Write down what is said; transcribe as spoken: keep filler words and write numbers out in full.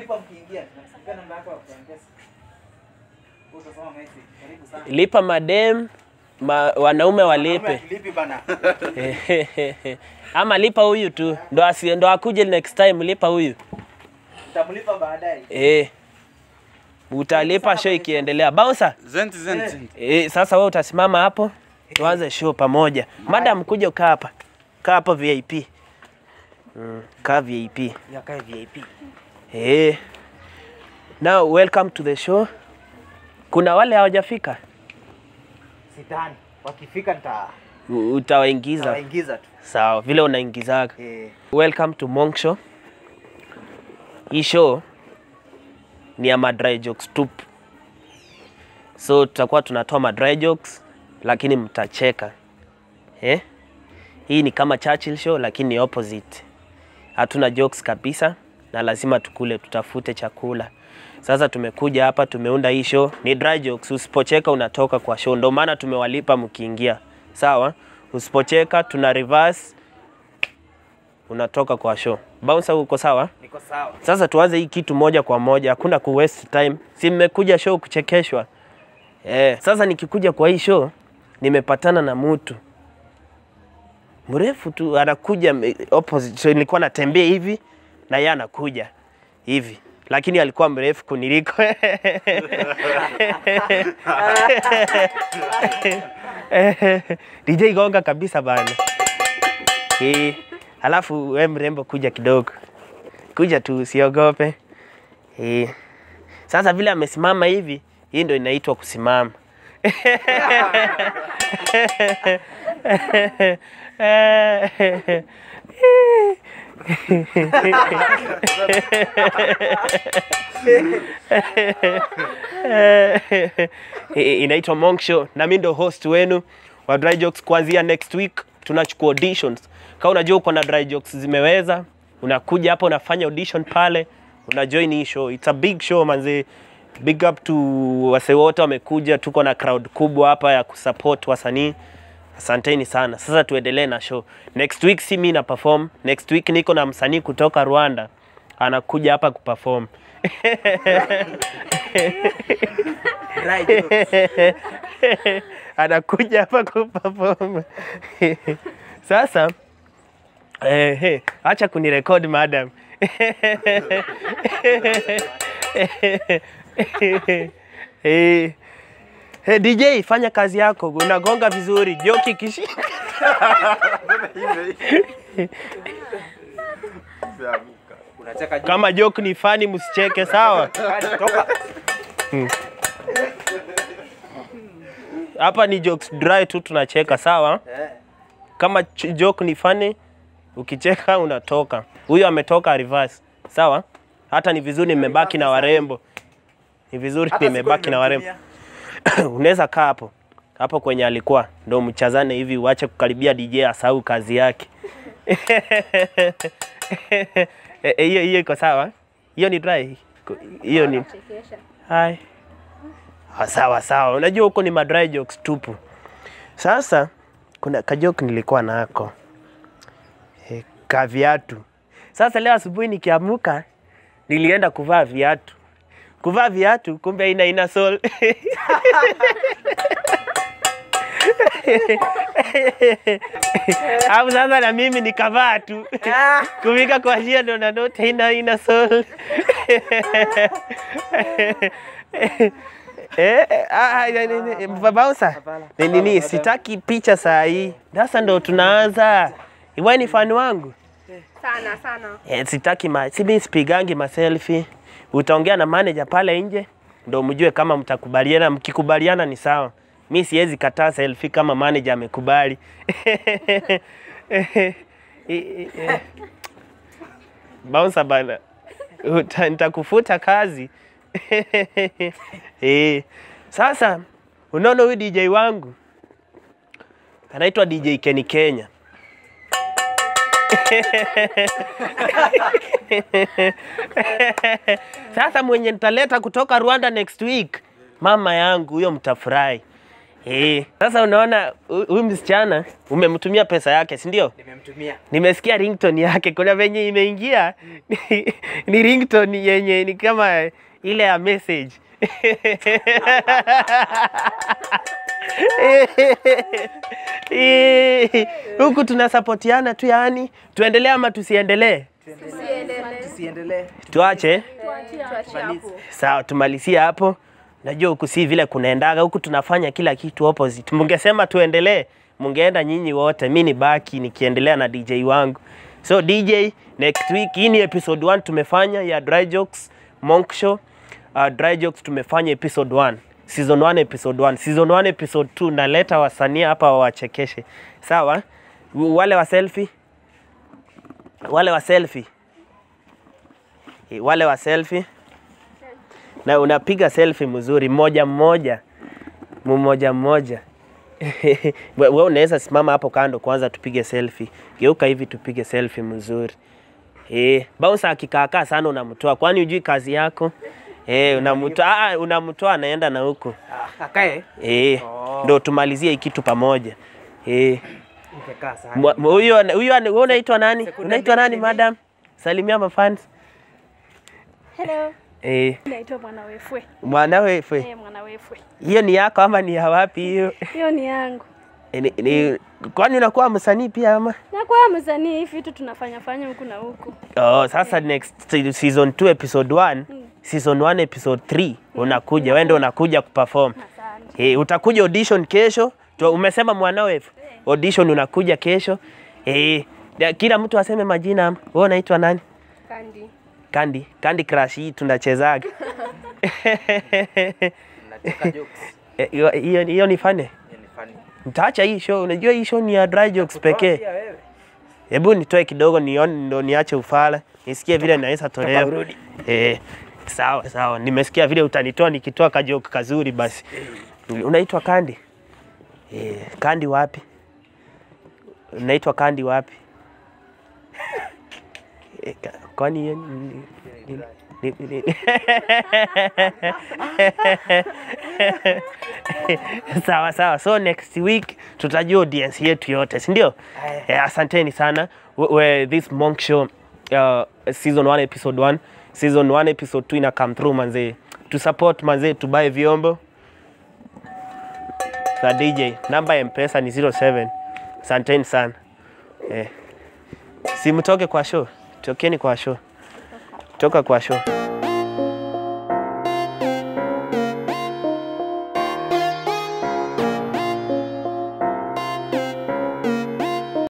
Mtalipa mkiingia. Nasikika namba yako ya M-Pesa. Utasoma message. Karibu sana. Lipa madem, ma, wanaume walipe. Lipi bana. Ama lipa huyu tu. Ndo asi ndo akuje next time lipa huyu. Utamlipa baadaye. Eh. Utalipa show ikiendelea. Bouncer. Zenti zenti. Eh, sasa wewe utasimama hapo. Tuanze show pamoja. Madam kuja kaa hapa. Kaa hapo V I P. Mm, kaa V I P. Ya kaa V I P. Eh. Now welcome to the show. Kuna wale hawajafika? Sidhani. Wakifika nita Utawaingiza. Utawaingiza tu. Sawa, vile unaingizaga. Eh. Welcome to Monk Show. Hii show ni ya madry jokes tupu. So tutakuwa tunatoa madry jokes lakini mtacheka. Eh? Hii ni kama Churchill show lakini ni opposite. Hatuna jokes kabisa na lazima tukule, tutafute chakula. Sasa tumekuja hapa, tumeunda hii show ni dry jokes. Usipocheka unatoka kwa show. Ndio maana tumewalipa mkiingia. Sawa? Usipocheka tuna reverse, unatoka kwa show. Bouncer uko sawa? Niko sawa. Sasa tuanze hii kitu moja kwa moja, hakuna ku waste time. Si mmekuja show kuchekeshwa. Eh, sasa nikikuja kwa hii show nimepatana na mtu mrefu tu, anakuja opposite. So nilikuwa natembea hivi na yeye anakuja hivi, lakini alikuwa mrefu kuniliko. D J gonga kabisa bana. Eh, alafu wewe mrembo kuja kidogo. Kuja tu usiogope. Eh. Sasa vile amesimama hivi, hii ndio inaitwa kusimama. Inaitwa Monk Show na mimi ndo host wenu wa dry jokes. Kuanzia next week tunachukua auditions. Kama unajua uko na dry jokes zimeweza, unakuja hapa unafanya audition pale, una join hii show. It's a big show manze. Big up to wase wote wamekuja, tuko na crowd kubwa hapa ya kusupport wasanii. Asanteni sana. Sasa tuendelee na show. Next week si mimi na perform. Next week niko na msanii kutoka Rwanda. Anakuja hapa kuperform. Right. Anakuja hapa kuperform. Sasa eh eh acha kunirecord madam. Eh Hey D J, fanya kazi yako, unagonga vizuri, joke kishi. Unacheka Kama joke ni funny msicheke, sawa? toka. Hapa ni jokes dry tu tunacheka, sawa? Kama joke ni funny, ukicheka unatoka. Huyo ametoka reverse, sawa? Hata ni vizuri nimebaki na warembo. Ni vizuri nimebaki na warembo. Unaweza kaa hapo. Hapo kwenye alikuwa. Ndio mchazane hivi, uache kukaribia D J asahau kazi yake. Hiyo hiyo iko sawa? Hiyo ni dry. Hiyo ni. Hai. Sawa sawa. Unajua huko ni madry jokes tupu. Sasa kuna kajoke nilikuwa nako. E, ka viatu. Sasa leo asubuhi nikiamuka nilienda kuvaa viatu. Kuvaa viatu kumbe ina ina soul. Hapo sasa na mimi nikavaa tu. Kufika kwa njia ndo na note ina ina soul. Eh ah Bouncer. Ni nini sitaki picha saa hii. Sasa ndo tunaanza. Iwe ni fan wangu. Sana sana. Eh sitaki ma sibi sipigangi ma selfie. Utaongea na manager pale nje ndo mjue kama mtakubaliana. Mkikubaliana ni sawa. Mimi siwezi kataa selfie kama manager amekubali. Bouncer bana. Nitakufuta kazi. Eh. Sasa unaona huyu D J wangu anaitwa D J Kenny Kenya. Sasa mwenye nitaleta kutoka Rwanda next week, mama yangu huyo mtafurahi. Eh, sasa unaona huyu msichana umemtumia pesa yake, si ndio? Nimemtumia. Nimesikia ringtone yake kuna venye imeingia. Ni, ni ringtone yenye ni kama ile ya message. Huku tunasupportiana tu yani, tuendelee ama tusiendelee? Tusiendelee. Tusiendelee. Tuache? Tuache. Sawa, tumalizie hapo. Najua huku si vile kunaendaga, huku tunafanya kila kitu opposite. Mungesema tuendelee, mungeenda nyinyi wote, mimi ni baki nikiendelea na D J wangu. So D J, next week, hii ni episode one tumefanya ya Dry Jokes Monk Show. Uh, Dry Jokes tumefanya episode one. Season one episode one. Season one episode two naleta wasanii hapa wawachekeshe. Sawa? Wale wa selfie. Wale wa selfie. Wale wa selfie. Na unapiga selfie mzuri mmoja mmoja. Mmoja mmoja. Wewe unaweza simama hapo kando kwanza tupige selfie. Geuka hivi tupige selfie mzuri. Eh, bouncer akikaakaa sana unamtoa. Kwani hujui kazi yako? Eh, unamtoa, ah unamtoa anaenda na huko. Akae. Eh, ndio tumalizie kitu pamoja. Eh. Umekaa sana. Huyo huyo wewe unaitwa nani? Unaitwa nani madam? Salimia mafans. Hello. Eh. Naitwa mwana wefwe. Mwana wefwe. Eh, mwana wefwe. Hiyo ni yako ama ni ya wapi hiyo? Hiyo ni yangu. E, ni, ni, kwani unakuwa msanii pia ama? Nakuwa msanii, hivi vitu tunafanya fanya huku na huku. Oh, sasa yeah. Next season two episode one, hmm. Season one episode three unakuja, hmm. Wewe ndio unakuja kuperform. Eh, hey, utakuja audition kesho. Tu, umesema mwana wefu. Yeah. Audition unakuja kesho. Eh, hey, kila mtu aseme majina ama. Wewe unaitwa nani? Kandi. Kandi, Kandi Crush hii tunachezaga. Nataka jokes. Hiyo hiyo ni funny. Ni funny. Mtaacha hii show, unajua hii show ni ya Dry Jokes pekee. Hebu nitoe kidogo nione ndo niache ufala. Nisikie vile naweza tolea. Eh, sawa sawa. Nimesikia vile utanitoa nikitoa kajoke kazuri basi. Unaitwa Kandi? Eh, Kandi wapi? Unaitwa Kandi wapi? Eh, kwani hiyo ni sawa sawa. So next week tutajua audience yetu yote, si ndio? Eh, asanteni sana. We, we, this Monk Show uh, season one episode one, season one episode two ina come through manze. To support manze, to buy vyombo. Sa D J, namba ya M-Pesa ni zero seven. Asanteni sana. Eh. Si mtoke kwa show. Tokeni kwa show. Toka kwa show.